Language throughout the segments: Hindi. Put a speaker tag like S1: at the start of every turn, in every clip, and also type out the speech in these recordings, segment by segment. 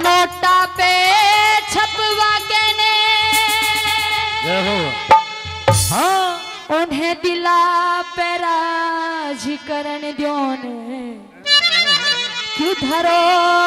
S1: नोटा पे छपवा के ने
S2: हाँ
S1: उन्हें दिला पे राज करन द्यो ने क्यों धरो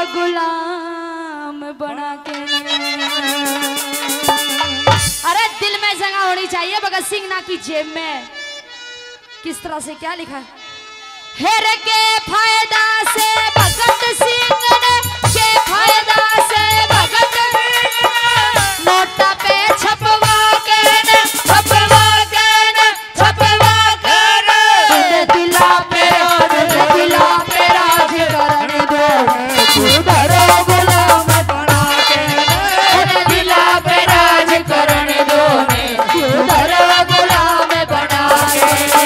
S1: गुलाम बना के अरे दिल में जगह होनी चाहिए भगत सिंह ना की जेब में। किस तरह से क्या लिखा है? हेर के फायदा से भगत सिंह ने के फायदा से भगत नोटा पे छपवा के ने छपवा के ने छपवा के ने दिला पे राज करने दो धरो गुलाम बना के दिला पे राज करने दो धरो गुलाम बना के।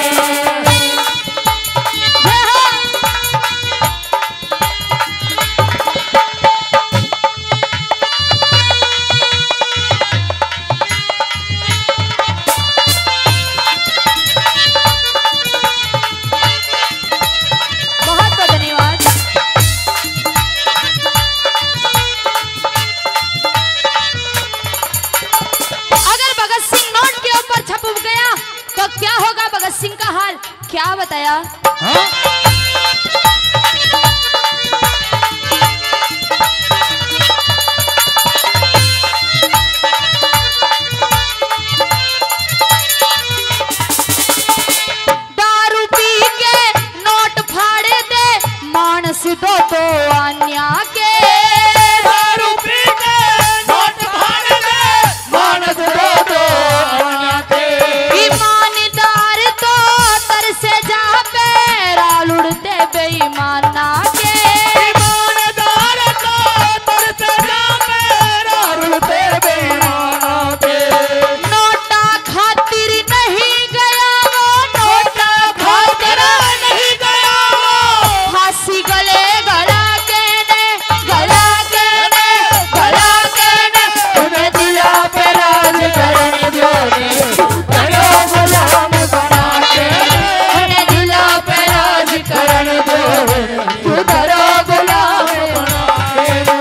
S1: क्या होगा भगत सिंह का हाल क्या बताया? हाँ? दारू पी के नोट फाड़े दे मानस दो तो अन्या के दारू पी के नोट फाड़े दे मानस दो तो अन्या के लुड़ते बेईमाना के ईमानदार तो तरस जा मेरा लुड़ते बेईमाना के नोटा खातिर नहीं गया वो नोटा खातिर नहीं गया वो फांसी गले गला के ने उन्हें दिला पे राज करने दो करो गुलाम बना के उन्हें दिला पे करण दो धरो गुलाम बना के।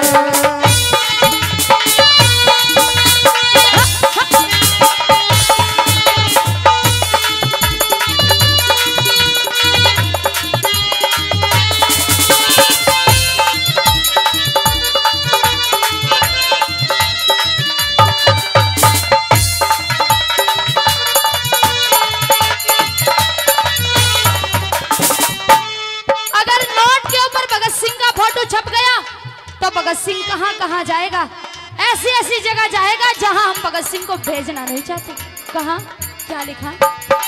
S1: छप गया तो भगत सिंह कहाँ जाएगा? ऐसी ऐसी जगह जाएगा जहां हम भगत सिंह को भेजना नहीं चाहते। कहां क्या लिखा है?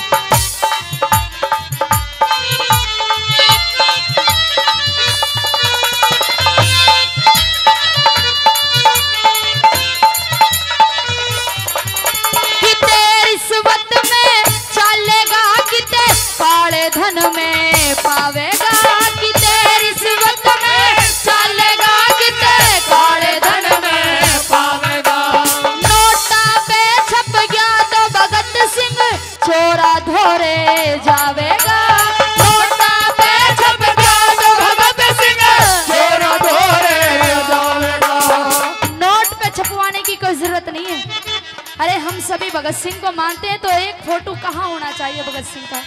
S1: किते रिश्वत में चलेगा किते काले धन में पावेगा किते रिश्वत में चलेगा किते काले धन में पावेगा। नोटा पे छप गया तो भगत सिंह चोरा धोरे जावेगा। नोटा पे छप गया तो भगत सिंह चोरा धोरे जावेगा। नोट पे छपवाने की कोई जरूरत नहीं है। अरे हम सभी भगत सिंह को मानते हैं तो एक फोटो कहाँ होना चाहिए भगत सिंह का?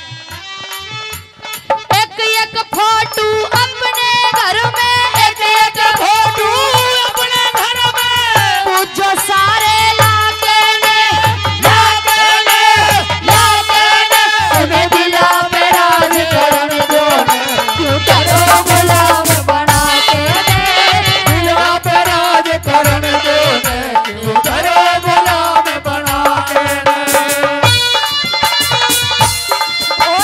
S1: एक फोटो अपने घर में एक फोटो अपने घर में पूछो सारे लाके ने उन्हें दिला पे राज करने दो क्यों करो गुलाम बना के दिला पे राज करने दो क्यों करो गुलाम बना के।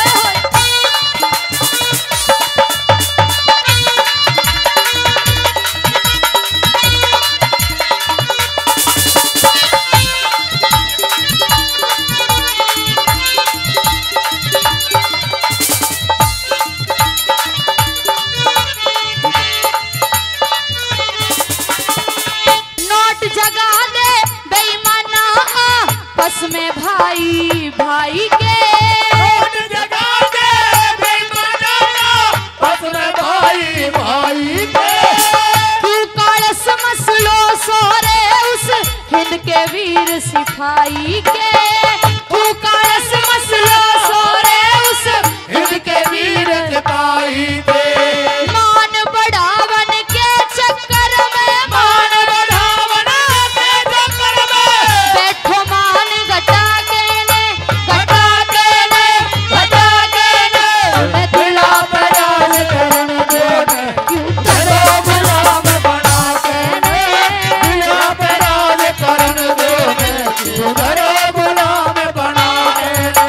S1: वीर सिपाही के पुकारस मसला सोरे उस
S2: हिंद के वीर सिपाही थे।
S1: मान बढ़ावन के चक्कर में
S2: मान बढ़ावन के चक्कर में
S1: बैठो मान घटा के ने उन्हें दिला
S2: पे राज करन दो
S1: क्यों
S2: करो गुलाम बना के दिला पे राज करन दो करो गुलाम बना के।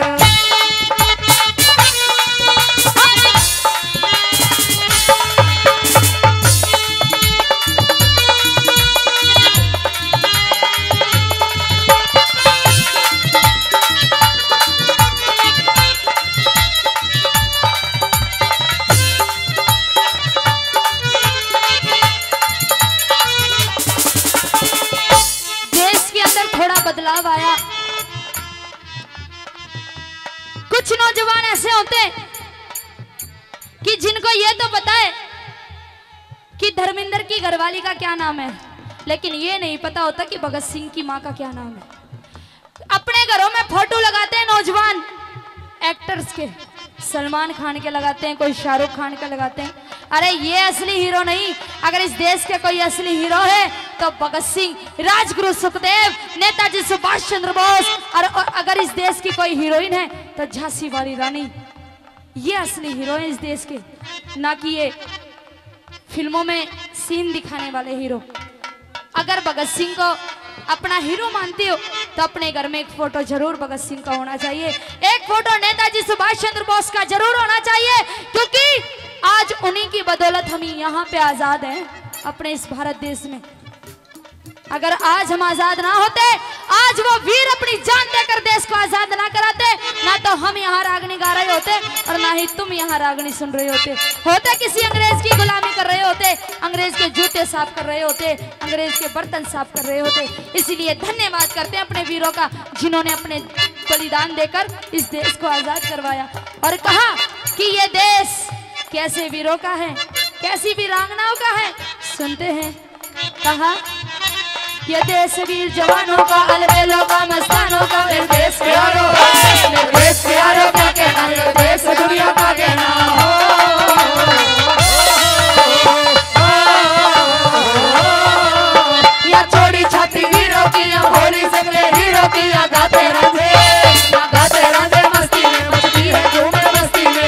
S1: देश के अंदर थोड़ा बदलाव आया। कुछ नौजवान ऐसे होते हैं कि जिनको ये तो पता है कि धर्मेंद्र की घरवाली का क्या नाम है, लेकिन ये नहीं पता होता कि भगत सिंह की माँ का क्या नाम है। अपने घरों में फोटो लगाते हैं नौजवान एक्टर्स के, सलमान खान के लगाते हैं, कोई शाहरुख खान के लगाते हैं। अरे ये असली हीरो नहीं। अगर इस देश के कोई असली हीरो है तो भगत सिंह, राजगुरु सुखदेव, नेताजी सुभाष चंद्र बोस, और अगर इस देश की कोई हीरोइन है तो झांसी वाली रानी। ये असली हीरो है इस देश के, ना कि ये फिल्मों में सीन दिखाने वाले हीरो। अगर भगत सिंह को अपना हीरो मानती हो तो अपने घर में एक फोटो जरूर भगत सिंह का होना चाहिए, एक फोटो नेताजी सुभाष चंद्र बोस का जरूर होना चाहिए, क्योंकि आज उन्हीं की बदौलत हम यहाँ पे आजाद हैं अपने इस भारत देश में। अगर आज हम आजाद ना होते, आज वो वीर अपनी जान देकर देश को आजाद ना कराते, ना तो हम यहाँ रागनी गा रहे होते और ना ही तुम यहाँ रागनी सुन रहे होते किसी अंग्रेज की गुलामी कर रहे होते, अंग्रेज के जूते साफ कर रहे होते, अंग्रेज के बर्तन साफ कर रहे होते। इसीलिए धन्यवाद करते हैं अपने वीरों का, जिन्होंने अपने बलिदान देकर इस देश को आजाद करवाया और कहा कि ये देश कैसे वीरों का है, कैसी वीरांगनाओं का है। सुनते हैं, कहा ये देश वीर जवानों का, अलबेलों का, मस्तानों का, मेरे देश के यारों, मेरे देश के यारों का कहना, मेरे देश दुनिया का कहना हो।
S2: या छोड़ी छाती वीरों की, या भोली सकले हीरों की, या गाते रांझे मस्ती में, मस्ती है झूमर मस्ती में।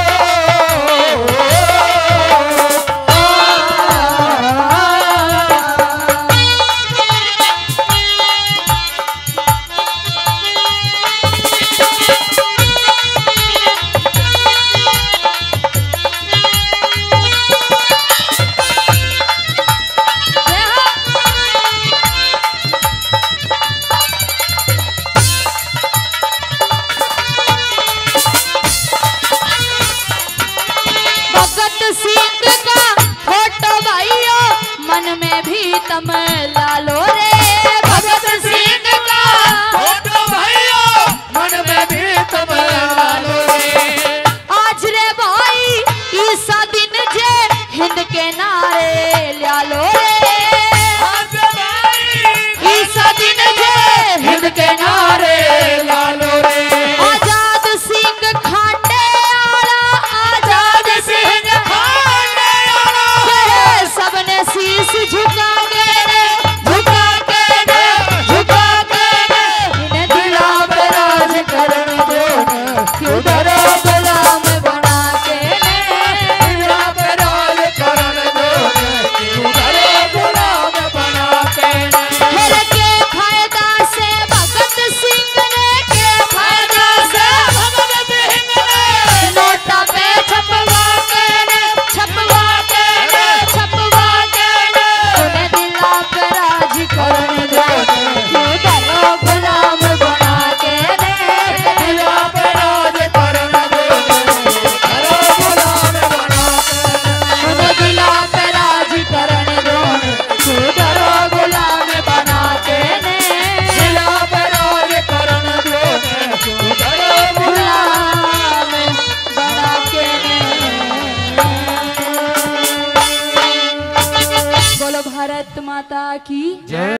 S1: मन में भी तम लालो रे, भगत सिंह का
S2: फोटो भाइयों, मन में भी तम लालो रे।
S1: आज रे भाई ईसा दिन जे हिंद के नारे ल्यालो रे,
S2: आज भाई
S1: ईसा दिन जे
S2: हिंद के नारे लालो रे।
S1: आजाद सिंह खांडे आला, आजाद सिंह
S2: खाने आला,
S1: सबने शीश झुका के इन्हें दिला पे राज करन दो, क्यों डरो गुलाम बना के
S2: दिला पे राज करन दो, क्यों डरो गुलाम बना के।
S1: फिर के फायदा से भगत सिंह ने, के फायदा से
S2: भगत सिंह ने
S1: नोटा पे छपवा के उन्हें दिला पे राज करन दो, क्यों डरो गुलाम बना के
S2: दिला पे राज करन दो, करो गुलाम बना के।
S1: उन्हें दिला पे राज करन दो, क्यों डरो गुलाम बना के
S2: दिला पे राज करन दो, क्यों डरो
S1: गुलाम बना के। बोलो भारत माता की
S2: जय।